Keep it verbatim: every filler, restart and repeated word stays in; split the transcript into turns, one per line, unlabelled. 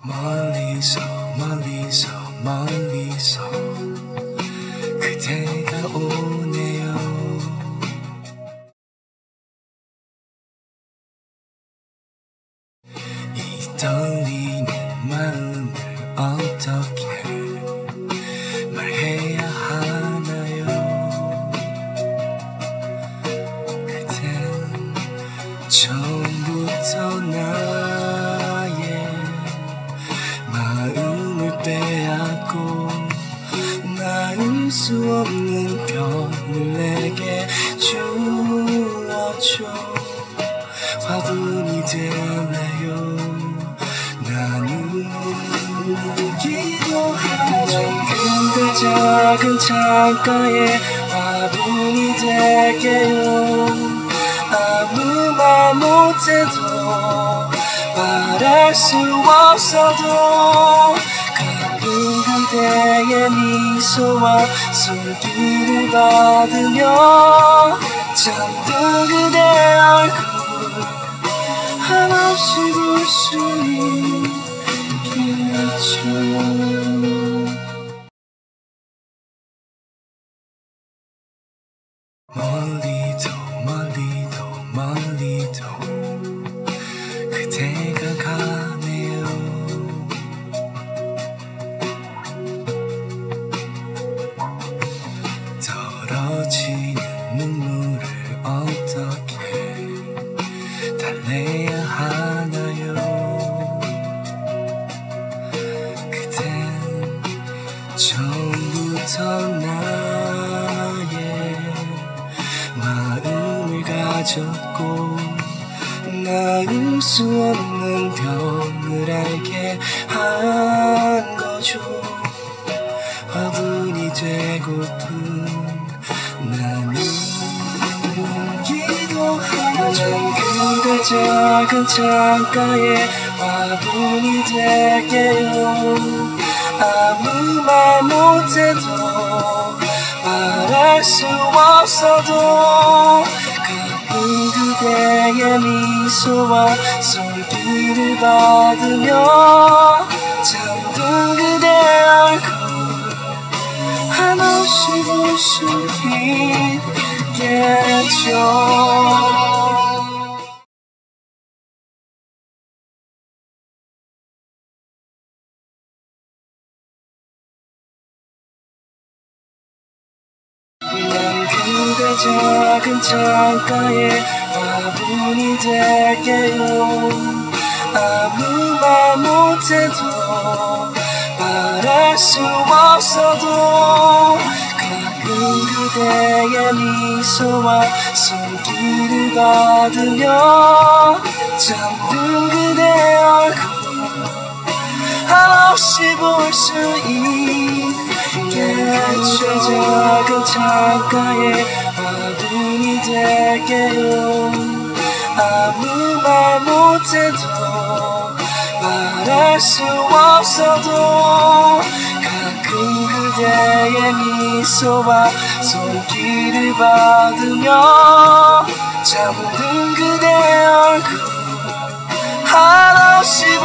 멀리서 멀리서 멀리서 그대가 오네요. 이 떨리는 마음을 어떻게 말해야 하나요? 그댄 처음부터 나의 마음을 빼앗고 나을 수 없는 병을 내게 주어줘. 화분이 될래요. 나는 기도하죠. 그대 작은 창가에 화분이 될게요. 아무 말 못해도 말할 수 없어도 가끔 그대의 미소와 손길을 받으며 잠든 그대 얼굴 한없이 볼 수 있겠죠. 멀리도 멀리도 멀리도 그대가 가네요. 떨어지는 눈물을 어떻게 달래야 하나요? 그댄 처음부터 나의 마음을 가졌고 나을 수 없는 병을 알게 한 거죠. 화분이 되고픈 나는 기도하죠. 그대 작은 창가에 화분이 될게요. 아무 말 못해도 말할 수 없어도 가끔 그대의 미소와 손길을 받으며 잠든 그대 얼굴 한없이 볼 수 있겠죠. 난 그대 작은 창가에 화분이 될게요. 아무 말 못해도 말할 수 없어도 가끔 그대의 미소와 손길을 받으며 잠든 그대 얼굴 한없이 볼 수 있겠죠. 작은 창가에 화분이 될게요. 아무 말 못해도 말할 수 없어도 가끔 그대의 미소와 손길을 받으며 잠든 그대 얼굴 한없이